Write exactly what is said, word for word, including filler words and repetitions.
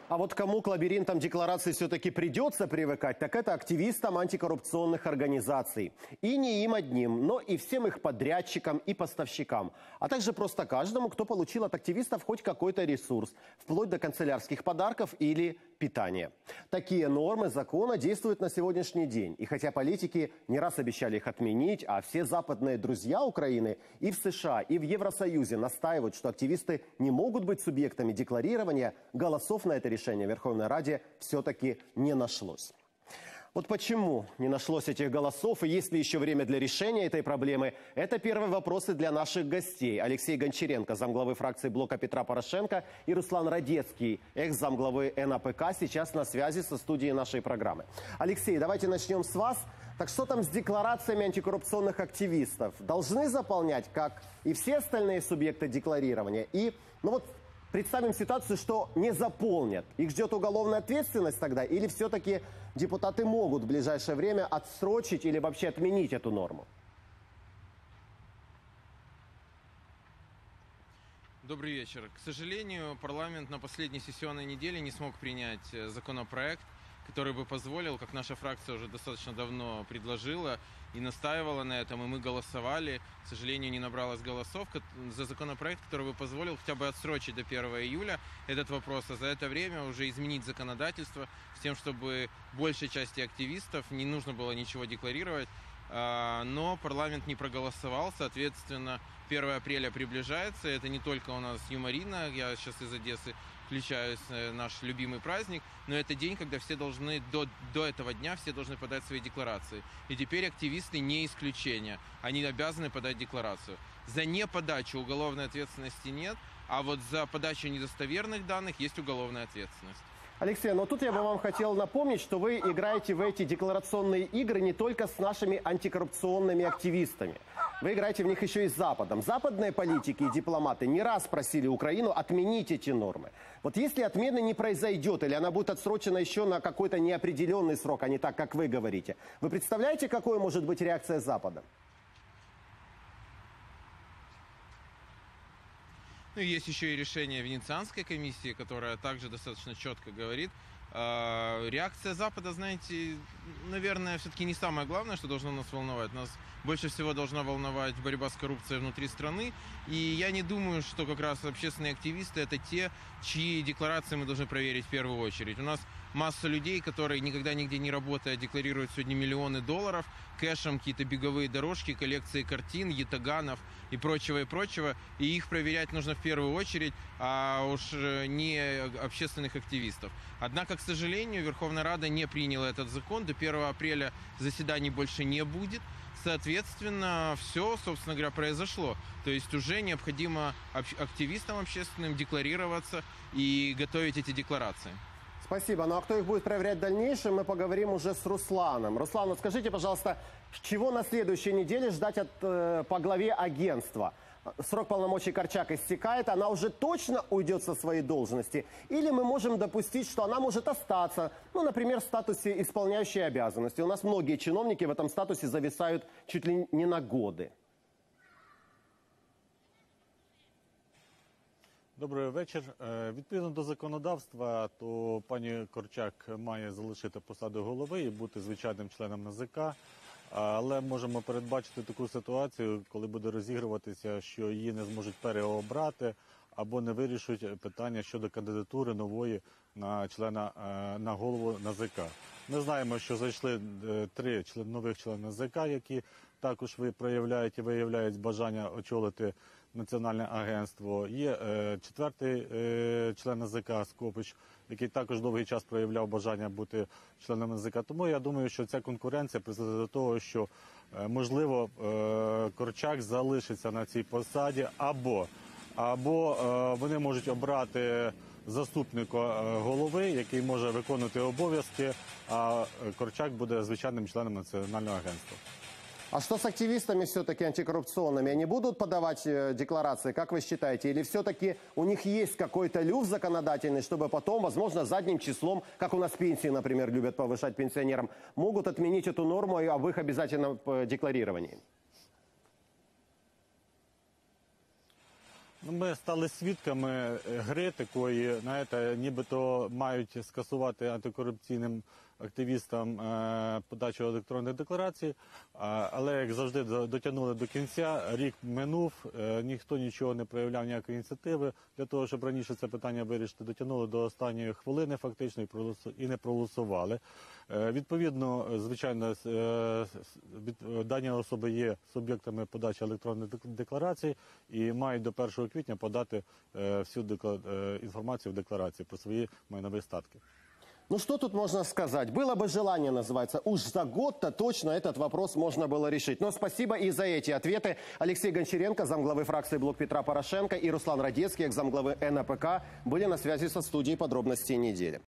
А вот кому к лабиринтам деклараций все-таки придется привыкать, так это активистам антикоррупционных организаций. И не им одним, но и всем их подрядчикам и поставщикам. А также просто каждому, кто получил от активистов хоть какой-то ресурс, вплоть до канцелярских подарков или питания. Такие нормы закона действуют на сегодняшний день. И хотя политики не раз обещали их отменить, а все западные друзья Украины и в США, и в Евросоюзе настаивают, что активисты не могут быть субъектами декларирования, голосов на это решение в Верховной Раде все-таки не нашлось. Вот почему не нашлось этих голосов и есть ли еще время для решения этой проблемы, это первые вопросы для наших гостей. Алексей Гончаренко, замглавы фракции блока Петра Порошенко, и Руслан Радецкий, экс-замглавы эн а пэ ка, сейчас на связи со студией нашей программы. Алексей, давайте начнем с вас. Так что там с декларациями антикоррупционных активистов? Должны заполнять, как и все остальные субъекты декларирования? И, ну вот, представим ситуацию, что не заполнят. Их ждет уголовная ответственность тогда? Или все-таки депутаты могут в ближайшее время отсрочить или вообще отменить эту норму? Добрый вечер. К сожалению, парламент на последней сессионной неделе не смог принять законопроект, который бы позволил, как наша фракция уже достаточно давно предложила и настаивала на этом, и мы голосовали, к сожалению, не набралось голосов за законопроект, который бы позволил хотя бы отсрочить до первого июля этот вопрос, а за это время уже изменить законодательство с тем, чтобы большей части активистов не нужно было ничего декларировать. Но парламент не проголосовал, соответственно, первое апреля приближается, это не только у нас юморина, я сейчас из Одессы включаюсь, наш любимый праздник, но это день, когда все должны, до, до этого дня все должны подать свои декларации. И теперь активисты не исключение, они обязаны подать декларацию. За неподачу уголовной ответственности нет, а вот за подачу недостоверных данных есть уголовная ответственность. Алексей, но тут я бы вам хотел напомнить, что вы играете в эти декларационные игры не только с нашими антикоррупционными активистами. Вы играете в них еще и с Западом. Западные политики и дипломаты не раз просили Украину отменить эти нормы. Вот если отмены не произойдет, или она будет отсрочена еще на какой-то неопределенный срок, а не так, как вы говорите, вы представляете, какой может быть реакция Запада? Ну, есть еще и решение Венецианской комиссии, которая также достаточно четко говорит. Э, реакция Запада, знаете, наверное, все-таки не самое главное, что должно нас волновать. Нас больше всего должна волновать борьба с коррупцией внутри страны. И я не думаю, что как раз общественные активисты — это те, чьи декларации мы должны проверить в первую очередь. У нас масса людей, которые никогда нигде не работая, декларируют сегодня миллионы долларов, кэшем какие-то беговые дорожки, коллекции картин, ятаганов и прочего, и прочего. И их проверять нужно в первую очередь, а уж не общественных активистов. Однако, к сожалению, Верховная Рада не приняла этот закон. До первого апреля заседаний больше не будет. Соответственно, все, собственно говоря, произошло. То есть уже необходимо активистам общественным декларироваться и готовить эти декларации. Спасибо. Ну а кто их будет проверять в дальнейшем, мы поговорим уже с Русланом. Руслан, вот скажите, пожалуйста, чего на следующей неделе ждать от, э, по главе агентства? Срок полномочий Корчак истекает, она уже точно уйдет со своей должности? Или мы можем допустить, что она может остаться, ну, например, в статусе исполняющей обязанности? У нас многие чиновники в этом статусе зависают чуть ли не на годы. Добрий вечір. Відповідно до законодавства, то пані Корчак має залишити посаду голови і бути звичайним членом ен зе ка. Але можемо передбачити таку ситуацію, коли буде розігруватися, що її не зможуть переобрати або не вирішують питання щодо кандидатури нової на члена, на голову ен зе ка. Ми знаємо, що зайшли три нових члени ен зе ка, які також проявляють і виявляють бажання очолити Національне агентство. Є е, четвертий е, член ен зе ка Скопич, який також довгий час проявляв бажання бути членом ен зе ка. Тому я думаю, що ця конкуренція призведе до того, що, е, можливо, е, Корчак залишиться на цій посаді, або, або е, вони можуть обрати заступника голови, який може виконувати обов'язки, а Корчак буде звичайним членом Національного агентства. А что с активистами все-таки антикоррупционными? Они будут подавать декларации, как вы считаете? Или все-таки у них есть какой-то люфт законодательный, чтобы потом, возможно, задним числом, как у нас пенсии, например, любят повышать пенсионерам, могут отменить эту норму об их обязательном декларировании? Ну, ми стали свідками е, гри такої, знаєте, нібито мають скасувати антикорупційним активістам е, подачу електронних декларацій, а, але, як завжди, до- дотягнули до кінця. Рік минув, е, ніхто нічого не проявляв, ніякої ініціативи для того, щоб раніше це питання вирішити. Дотягнули до останньої хвилини фактично і, проголосу- і не проголосували. Е, Відповідно, звичайно, с- е, с- від- дані особи є суб'єктами подачі електронних дек- декларацій і мають до першого квітня подати е, всю декла- е, інформацію в декларації про свої майнові статки. Ну что тут можно сказать? Было бы желание, называется. Уж за год-то точно этот вопрос можно было решить. Но спасибо и за эти ответы. Алексей Гончаренко, замглавы фракции «Блок Петра Порошенко», и Руслан Радецкий, замглавы эн а пэ ка, были на связи со студией «Подробностей недели».